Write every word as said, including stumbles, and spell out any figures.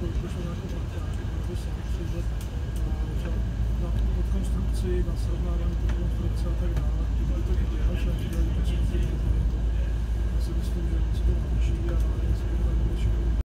vyšlo nějakou parták, nebo selekci, že na konstrukci, na srovnávání konstrukce a tak dále. Kdyby to viděl, že dělají potřebují, tak si myslím, že se to naučí a je